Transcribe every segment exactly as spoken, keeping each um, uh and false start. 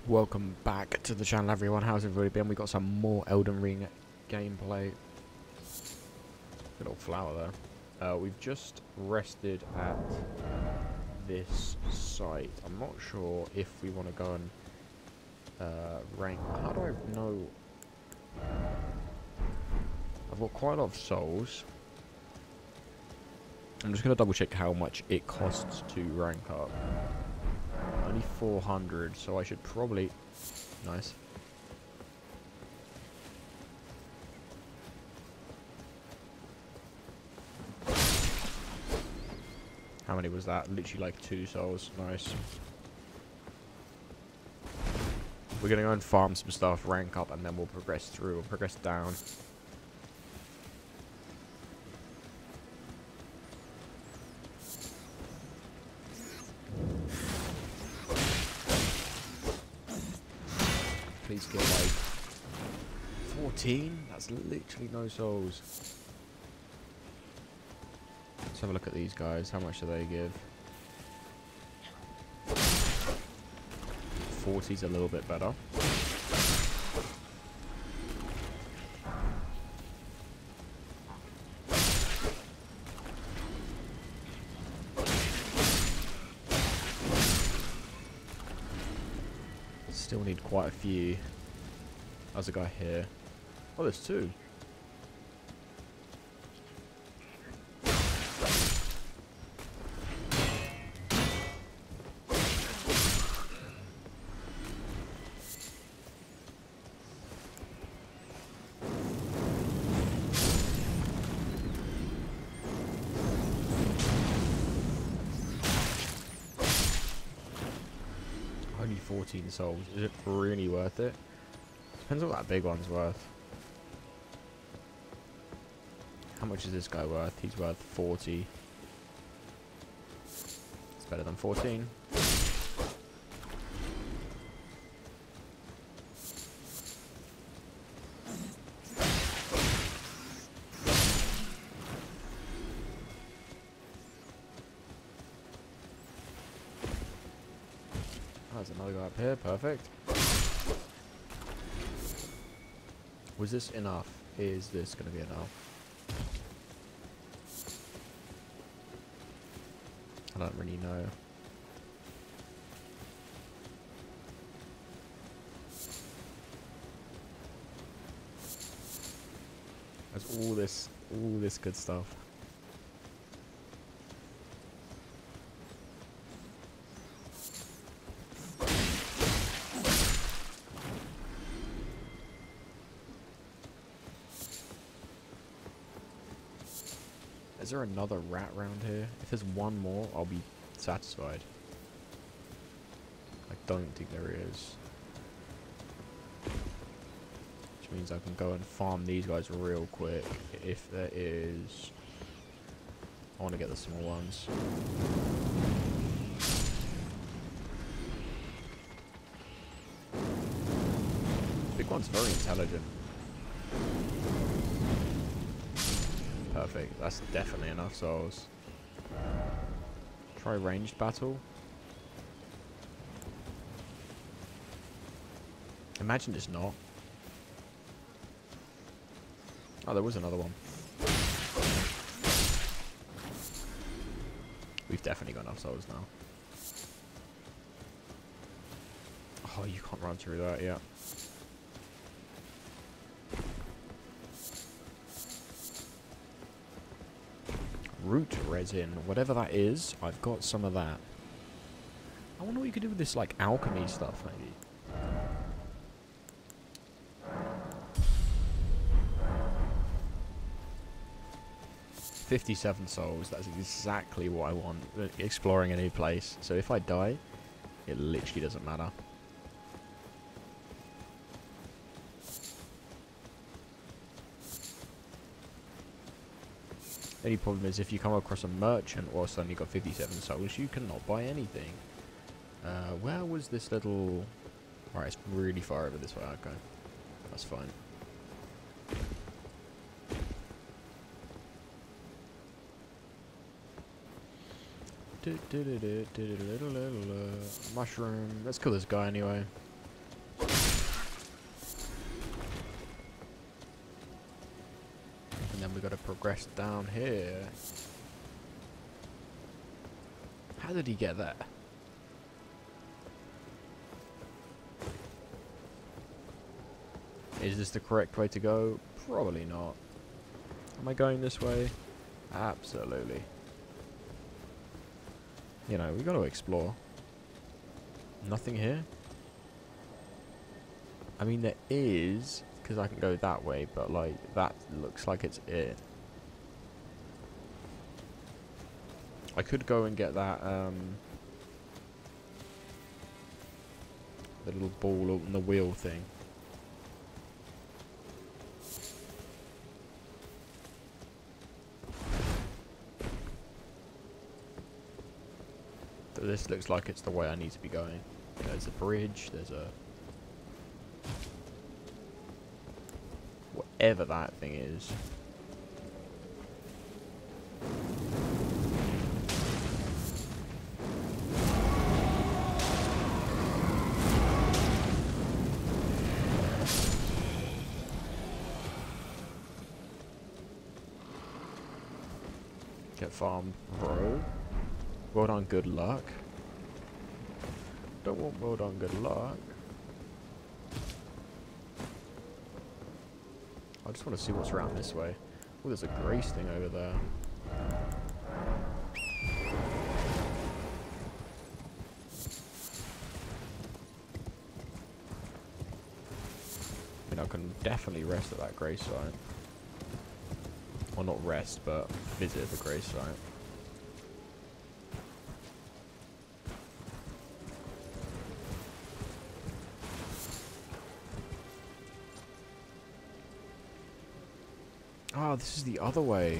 Welcome back to the channel, everyone. How's everybody been? We got some more Elden Ring gameplay. Good old flower there. Uh, we've just rested at this site. I'm not sure if we want to go and uh, rank. How do I know? I've got quite a lot of souls. I'm just going to double check how much it costs to rank up. Only four hundred, so I should probably... Nice. How many was that? Literally like two souls. Nice. We're going to go and farm some stuff, rank up, and then we'll progress through. We'll progress down. Please get like fourteen. That's literally no souls. Let's have a look at these guys. How much do they give? forty's a little bit better. Still need quite a few. There's a guy here. Oh, there's two. Only fourteen souls. Is it really worth it? Depends on what that big one's worth. How much is this guy worth? He's worth forty. It's better than fourteen. Oh, there's another guy up here. Perfect. Was this enough? Is this going to be enough? I don't really know. There's all this, all this good stuff. Is there another rat round here? If there's one more, I'll be satisfied. I don't think there is. Which means I can go and farm these guys real quick. If there is... I want to get the small ones. Big one's very intelligent. Perfect. That's definitely enough souls. Try ranged battle. Imagine it's not. Oh, there was another one. We've definitely got enough souls now. Oh, you can't run through that yet. Root resin, whatever that is, I've got some of that. I wonder what you could do with this, like, alchemy stuff, maybe. fifty-seven souls, that's exactly what I want, exploring a new place. So if I die, it literally doesn't matter. Only problem is if you come across a merchant or suddenly got fifty-seven souls, you cannot buy anything. Uh, where was this little... Alright, it's really far over this way. Okay, that's fine. Mushroom. Let's kill this guy anyway. rest down here. How did he get there? Is this the correct way to go? Probably not. Am I going this way? Absolutely. You know, we got to explore. Nothing here? I mean, there is, because I can go that way, but, like, that looks like it's it. I could go and get that, um... the little ball on the wheel thing. This looks like it's the way I need to be going. There's a bridge, there's a... whatever that thing is. Get farmed, bro. Well done, good luck. Don't want well done, good luck. I just want to see what's around this way. Oh, there's a grace thing over there. I mean, I can definitely rest at that grace site. Well, not rest, but visit the grace site. Oh, this is the other way.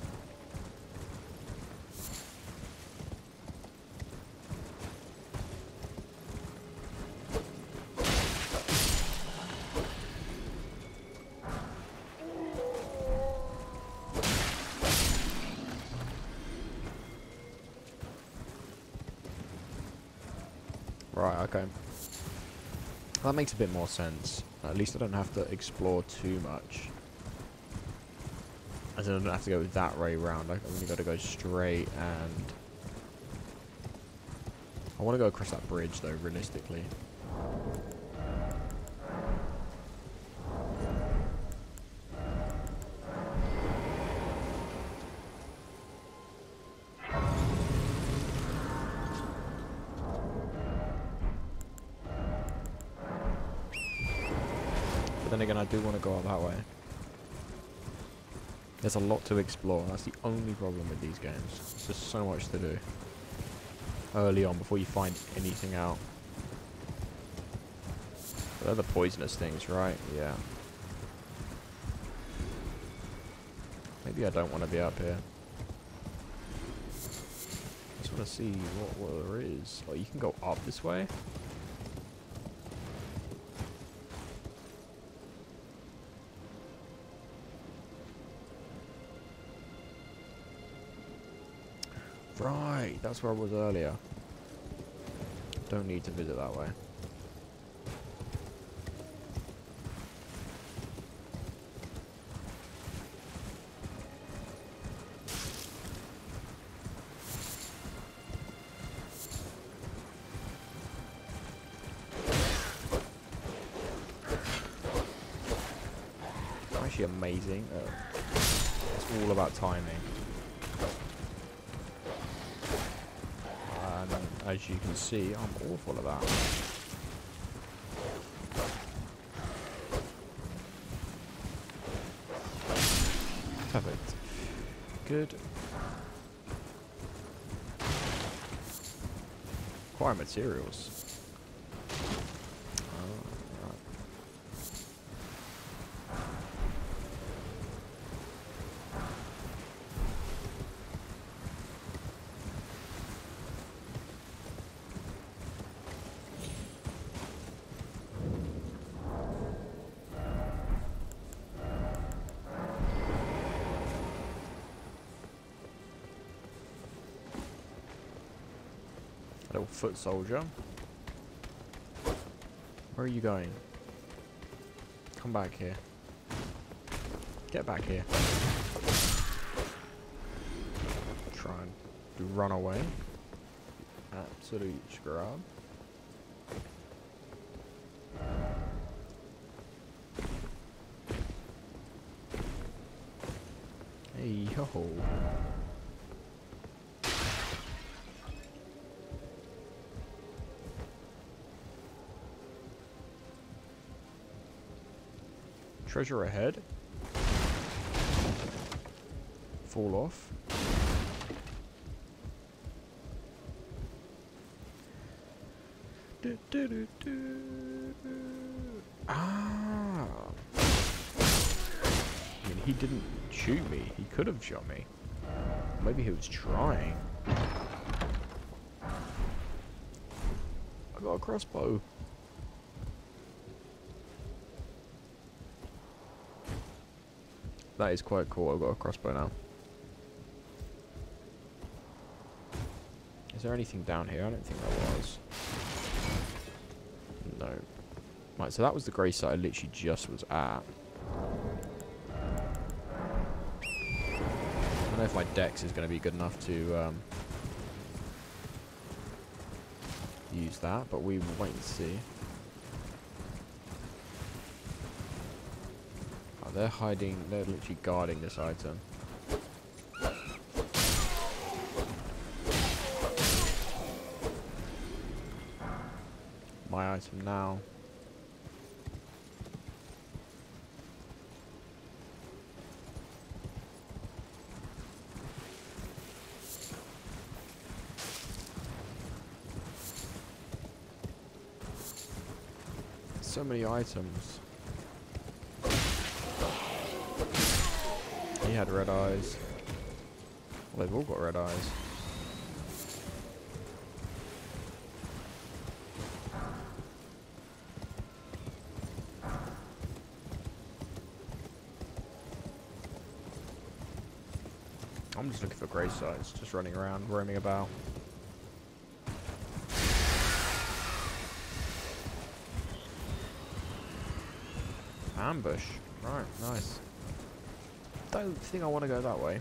Right, okay. That makes a bit more sense. At least I don't have to explore too much. As in I don't have to go that way round. I've only got to go straight, and I want to go across that bridge though, realistically. But then again, I do want to go up that way. There's a lot to explore. That's the only problem with these games. There's just so much to do early on before you find anything out. But they're the poisonous things, right? Yeah. Maybe I don't want to be up here. I just want to see what, what there is. Oh, you can go up this way? Right, that's where I was earlier. Don't need to visit that way. Actually amazing. Uh, it's all about timing. As you can see, I'm awful at that. Perfect. Good. Acquire materials. Little foot soldier. Where are you going? Come back here. Get back here. try and run away. Absolute scrub. Hey yo. Treasure ahead. Fall off. Do, do, do, do. Ah. I mean, he didn't shoot me. He could have shot me. Maybe he was trying. I got a crossbow. That is quite cool. I've got a crossbow now. Is there anything down here? I don't think there was. No. Right, so that was the grey site I literally just was at. I don't know if my dex is going to be good enough to um, use that, but we will wait and see. Oh, they're hiding, they're literally guarding this item. My item now. So many items. He had red eyes. Well, they've all got red eyes. I'm just looking for grey sites, just running around, roaming about. Ambush. Right, nice. Don't think I want to go that way.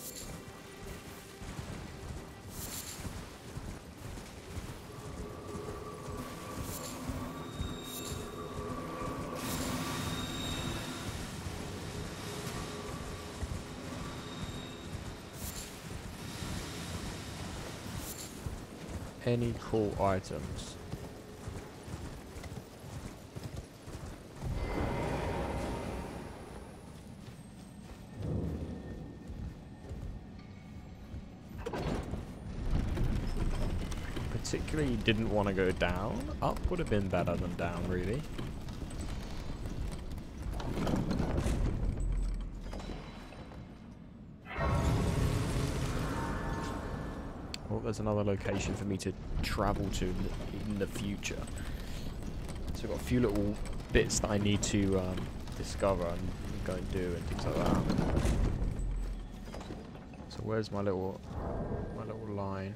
Any cool items? Particularly didn't want to go down. Up would have been better than down, really. Oh, there's another location for me to travel to in the, in the future. So I've got a few little bits that I need to um, discover and go and do and things like that. So where's my little my little line?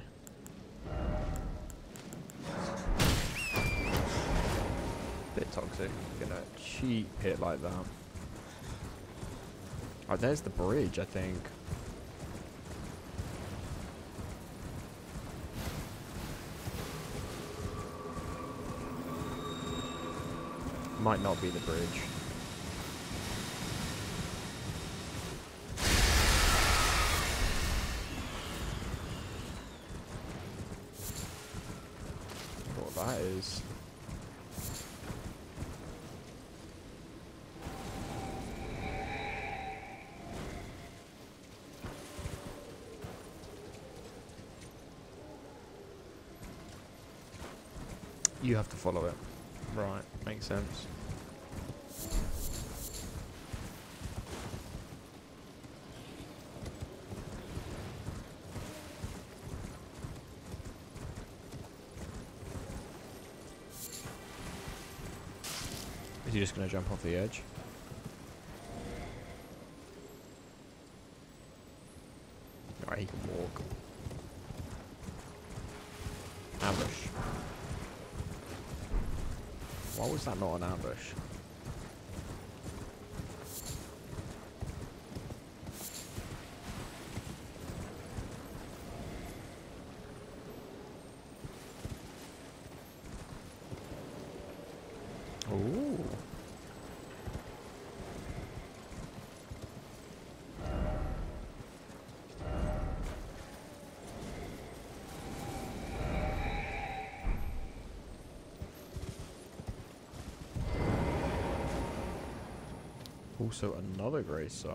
Bit toxic in a cheap hit like that. Oh, there's the bridge, I think. Might not be the bridge. What that is. You have to follow it. Right, makes sense. Is he just going to jump off the edge? Alright, he can walk. Ambush. Why was that not an ambush? Ooh. Also another grey site.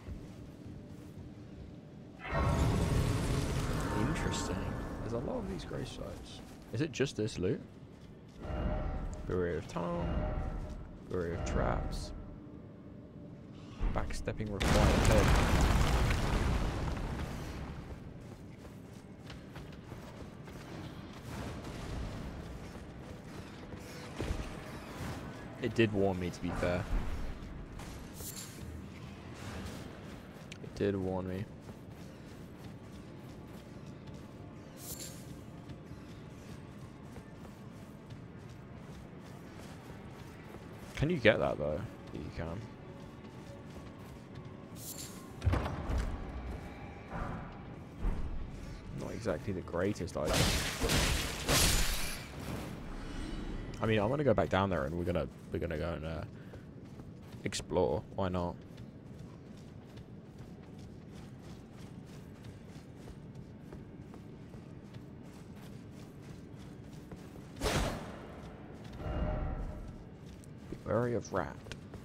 Interesting. There's a lot of these grey sites. Is it just this loot? Barrier of tunnel. Barrier of traps. Backstepping required head. It did warn me, to be fair. It did warn me. Can you get that though? Yeah, you can. Not exactly the greatest item. I mean, I'm gonna go back down there and we're gonna we're gonna go and uh, explore. Why not? Be wary of rat.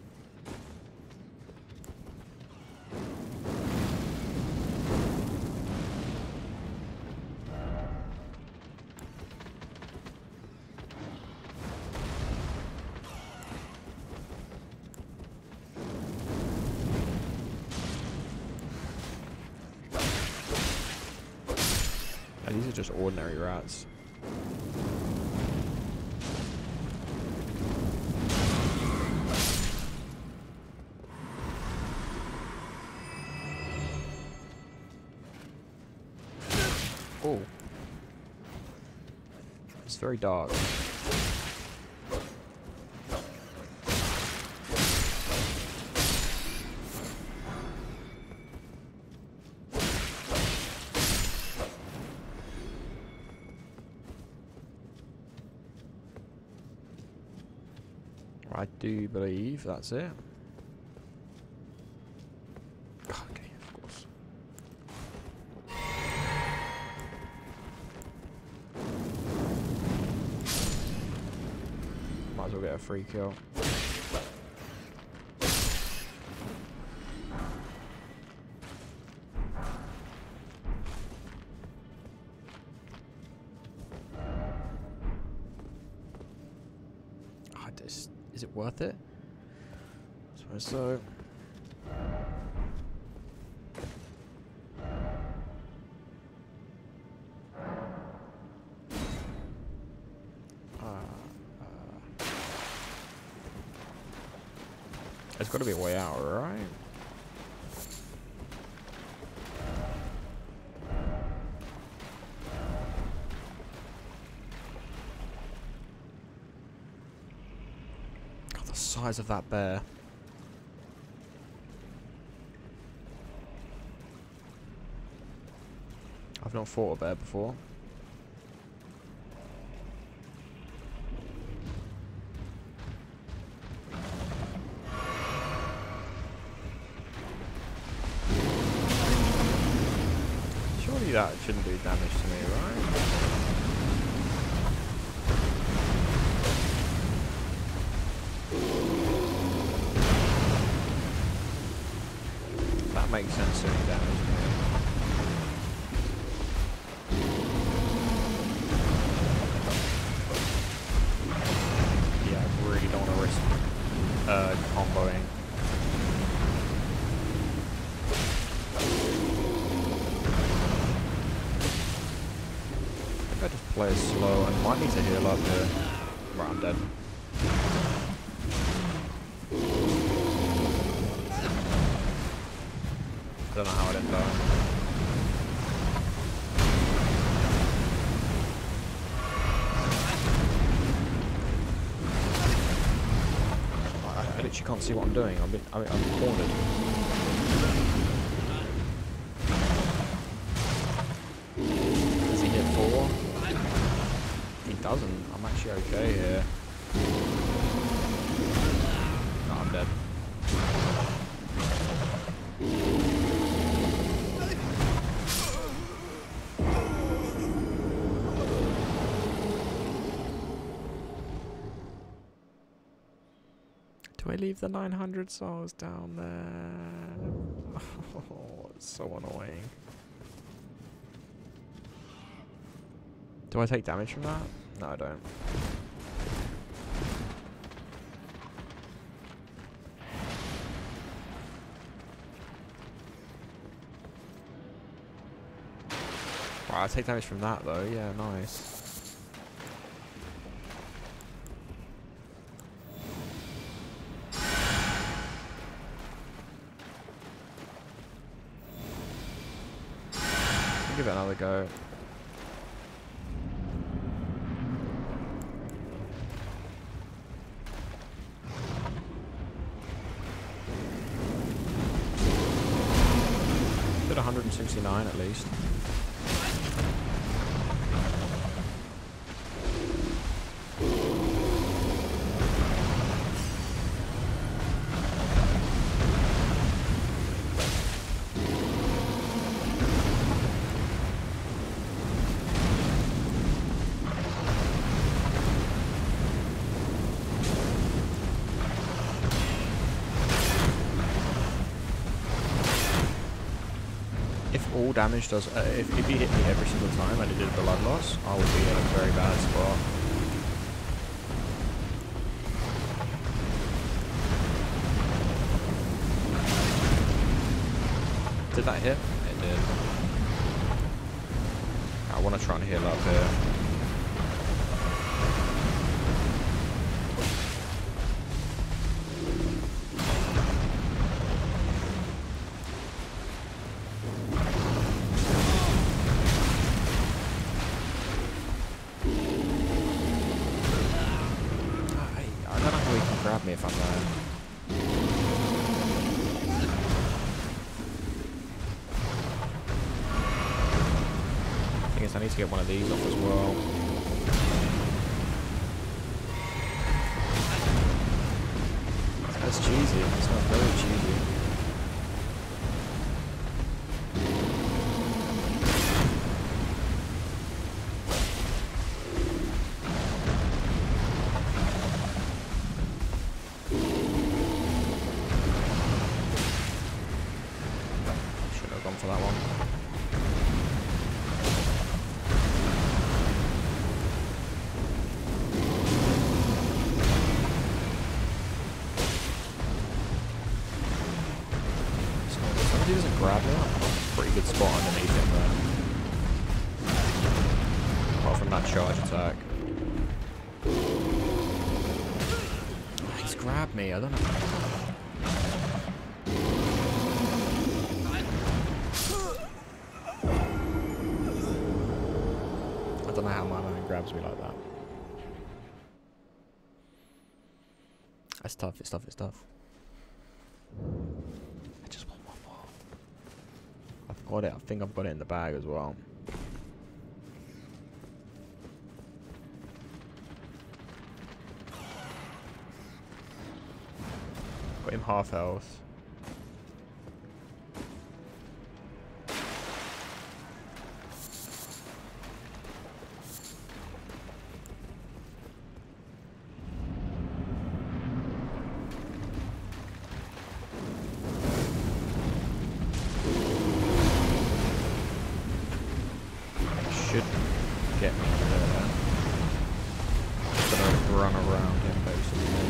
And these are just ordinary rats. Oh. It's very dark. I do believe that's it. Okay, of course. Might as well get a free kill. Ah, this. Is it worth it? I suppose so. Uh, uh. There's got to be a way out, right? Size of that bear. I've not fought a bear before. Surely that shouldn't do damage to me, right? That makes sense to me, damage. Yeah, I really don't want to risk uh, comboing. I think I just play it slow and might need to heal up here. Right, I'm dead. I don't know how I didn't die. I, I literally can't see what I'm doing. I'm, been, I mean, I'm cornered. Does he hit four? He doesn't. I'm actually okay here. Do I leave the nine hundred souls down there? Oh, it's so annoying. Do I take damage from that? No, I don't. Wow, I take damage from that though. Yeah, nice. Give it another go. Did one hundred sixty-nine at least. All damage does. Uh, if, if he hit me every single time and it did blood loss, I would be in a very bad spot. Did that hit? It did. I want to try and heal up here. Grab me if I'm there. Thing is, I need to get one of these off as well. That's cheesy. That smells very cheesy. For that one. So if somebody doesn't grab me, I'm a pretty good spot underneath him there. Apart from that charge attack. Oh, he's grabbed me, I don't know. I don't know how my man grabs me like that. It's tough, it's tough, it's tough. I just want one more. I've got it, I think I've got it in the bag as well. Got him half health. Should get me there. Just gonna run around him basically.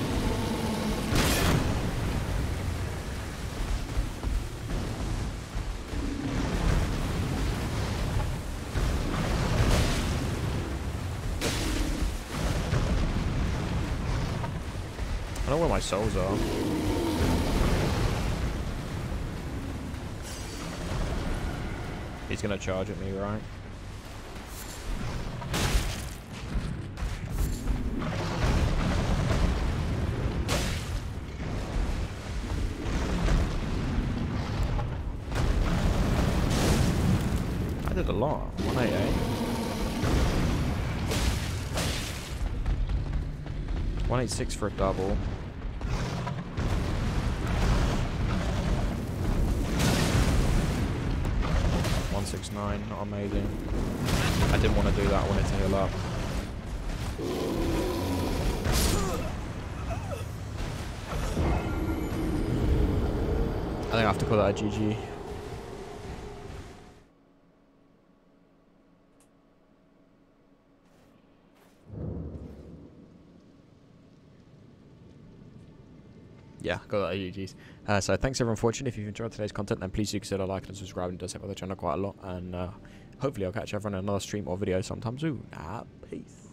I don't know where my souls are. He's gonna charge at me, right? I did a lot. one eighty-eight. one eighty-six for a double. one sixty-nine, not amazing. I didn't want to do that, I wanted to heal up. I think I have to call that a G G. Yeah, got that G Gs. Uh, so thanks everyone for watching. If you've enjoyed today's content, then please do consider liking and subscribing. It does help with the channel quite a lot. And uh, hopefully I'll catch everyone in another stream or video sometime soon. Uh, peace.